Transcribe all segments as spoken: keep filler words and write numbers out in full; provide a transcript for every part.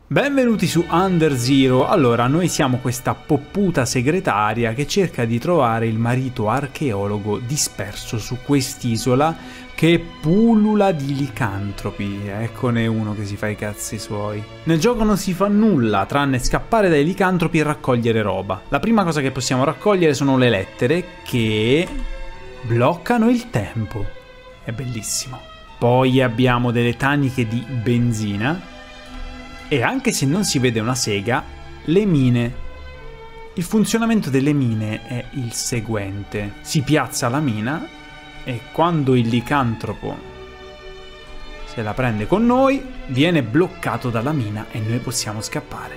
Benvenuti su Under Zero. Allora, noi siamo questa popputa segretaria che cerca di trovare il marito archeologo disperso su quest'isola che pullula di licantropi. Eccone uno che si fa i cazzi suoi. Nel gioco non si fa nulla tranne scappare dai licantropi e raccogliere roba. La prima cosa che possiamo raccogliere sono le lettere che bloccano il tempo. È bellissimo. Poi abbiamo delle taniche di benzina. E anche se non si vede una sega, le mine. Il funzionamento delle mine è il seguente. Si piazza la mina e quando il licantropo se la prende con noi, viene bloccato dalla mina e noi possiamo scappare.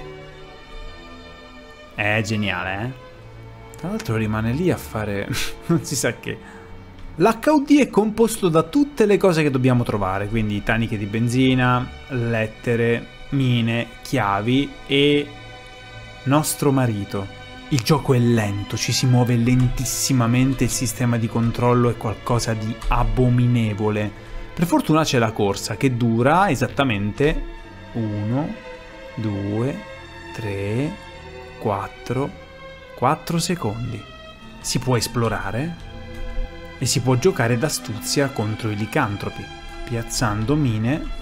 È geniale, eh? Tra l'altro rimane lì a fare non si sa che. L'H U D è composto da tutte le cose che dobbiamo trovare, quindi taniche di benzina, lettere, mine, chiavi e nostro marito. Il gioco è lento, ci si muove lentissimamente, il sistema di controllo è qualcosa di abominevole. Per fortuna c'è la corsa che dura esattamente uno, due, tre, quattro, quattro secondi. Si può esplorare e si può giocare d'astuzia contro i licantropi, piazzando mine.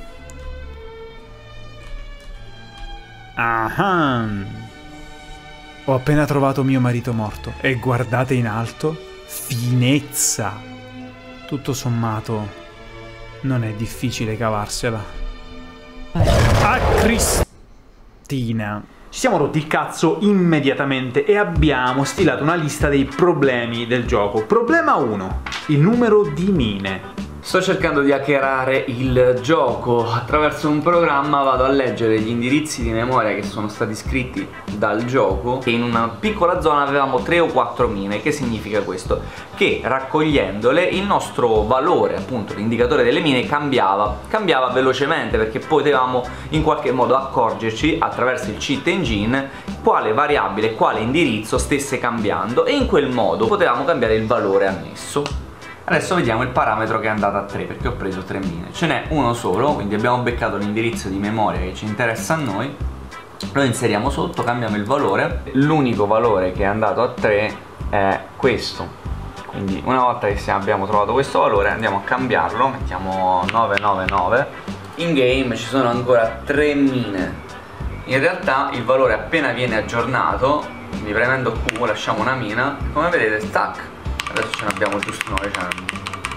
Ah, ho appena trovato mio marito morto e guardate in alto, finezza. Tutto sommato non è difficile cavarsela. Ah, Cristina. Ci siamo rotti il cazzo immediatamente e abbiamo stilato una lista dei problemi del gioco. Problema uno, il numero di mine. Sto cercando di hackerare il gioco. Attraverso un programma vado a leggere gli indirizzi di memoria che sono stati scritti dal gioco e in una piccola zona avevamo tre o quattro mine. Che significa questo? Che raccogliendole il nostro valore, appunto l'indicatore delle mine, cambiava cambiava velocemente, perché potevamo in qualche modo accorgerci attraverso il cheat engine quale variabile, quale indirizzo stesse cambiando e in quel modo potevamo cambiare il valore annesso. Adesso vediamo il parametro che è andato a tre, perché ho preso tre mine. Ce n'è uno solo, quindi abbiamo beccato l'indirizzo di memoria che ci interessa a noi. Lo inseriamo sotto, cambiamo il valore. L'unico valore che è andato a tre è questo. Quindi una volta che abbiamo trovato questo valore andiamo a cambiarlo, mettiamo nove nove nove. In game ci sono ancora tre mine. In realtà il valore appena viene aggiornato, quindi premendo Q lasciamo una mina, come vedete stack. Adesso ce ne abbiamo giusto novecento.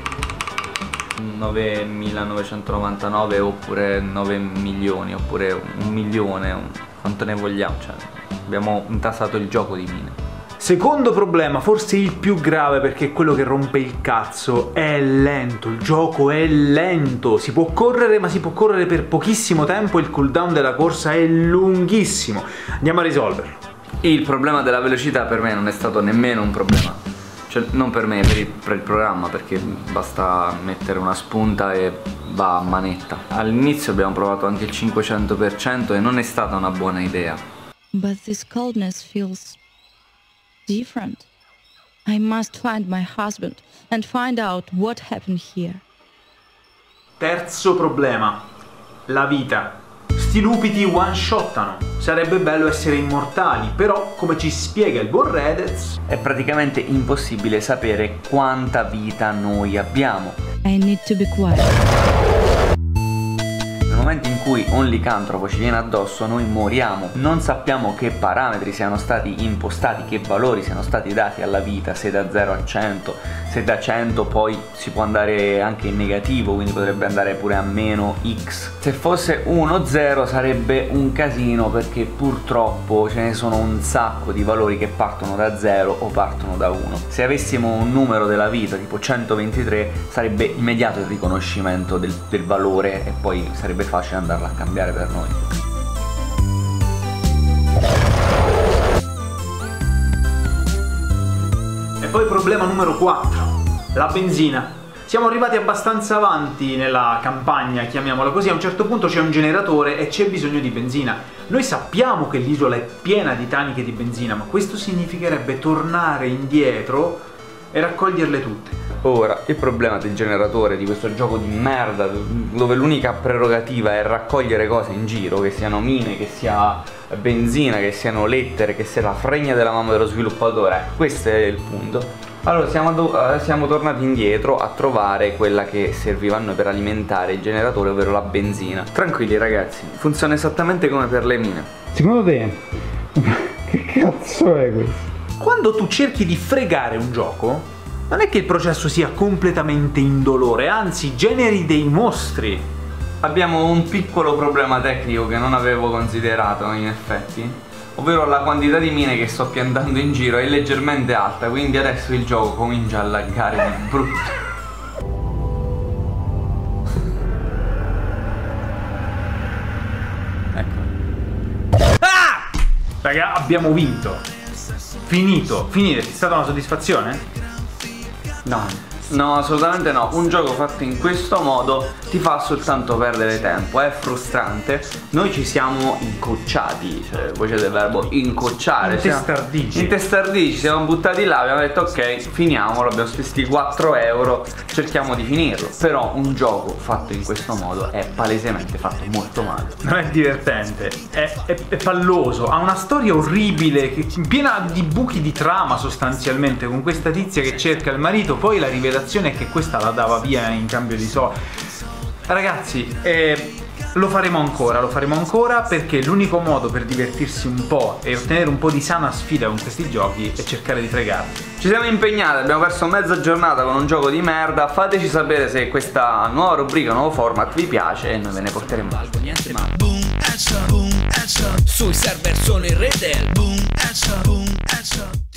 novemilanovecentonovantanove oppure nove milioni oppure un milione, un... quanto ne vogliamo, cioè abbiamo intasato il gioco di mine. Secondo problema, forse il più grave perché è quello che rompe il cazzo, è lento, il gioco è lento, si può correre ma si può correre per pochissimo tempo, il cooldown della corsa è lunghissimo. Andiamo a risolverlo. Il problema della velocità per me non è stato nemmeno un problema. Cioè, non per me, per il, per il programma, perché basta mettere una spunta e va a manetta. All'inizio abbiamo provato anche il cinquecento per cento e non è stata una buona idea. But this coldness feels different. I must find my husband and find out what happened here. Terzo problema, la vita. Sti lupi ti one-shottano. Sarebbe bello essere immortali, però come ci spiega il buon Redez è praticamente impossibile sapere quanta vita noi abbiamo. I need to be quiet. Nel momento in cui un licantropo ci viene addosso noi moriamo. Non sappiamo che parametri siano stati impostati, che valori siano stati dati alla vita, se da zero a cento, se da cento poi si può andare anche in negativo, quindi potrebbe andare pure a meno X. Se fosse uno zero sarebbe un casino, perché purtroppo ce ne sono un sacco di valori che partono da zero o partono da uno. Se avessimo un numero della vita tipo centoventitré sarebbe immediato il riconoscimento del, del valore e poi sarebbe facile andarla a cambiare per noi. E poi problema numero quattro, la benzina. Siamo arrivati abbastanza avanti nella campagna, chiamiamola così, a un certo punto c'è un generatore e c'è bisogno di benzina. Noi sappiamo che l'isola è piena di taniche di benzina, ma questo significherebbe tornare indietro e raccoglierle tutte. Ora, il problema del generatore di questo gioco di merda, dove l'unica prerogativa è raccogliere cose in giro, che siano mine, che sia benzina, che siano lettere, che sia la fregna della mamma dello sviluppatore, questo è il punto. Allora siamo, siamo tornati indietro a trovare quella che serviva a noi per alimentare il generatore, ovvero la benzina. Tranquilli ragazzi, funziona esattamente come per le mine. Secondo te, che cazzo è questo? Quando tu cerchi di fregare un gioco, non è che il processo sia completamente indolore, anzi generi dei mostri. Abbiamo un piccolo problema tecnico che non avevo considerato in effetti, ovvero la quantità di mine che sto piantando in giro è leggermente alta, quindi adesso il gioco comincia a laggare di brutto. Ecco. Ah! Raga, abbiamo vinto. Finito, finito, è stata una soddisfazione? No. No, assolutamente no. Un gioco fatto in questo modo ti fa soltanto perdere tempo, è frustrante. Noi ci siamo incocciati, cioè voce del verbo incocciare, intestardici. Intestardici, siamo buttati là, abbiamo detto ok, finiamolo, abbiamo spesi quattro euro, cerchiamo di finirlo. Però un gioco fatto in questo modo è palesemente fatto molto male. Non è divertente, è, è, è palloso, ha una storia orribile, che, piena di buchi di trama sostanzialmente, con questa tizia che cerca il marito, poi la rivelazione è che questa la dava via in cambio di soldi. Ragazzi, eh, lo faremo ancora, lo faremo ancora perché l'unico modo per divertirsi un po' e ottenere un po' di sana sfida con questi giochi è cercare di fregarli. Ci siamo impegnati, abbiamo perso mezza giornata con un gioco di merda. Fateci sapere se questa nuova rubrica, nuovo format vi piace e noi ve ne porteremo altro. Niente male. Boom, headshot, boom, headshot. Sui server sono in rete. Boom, headshot, boom, headshot.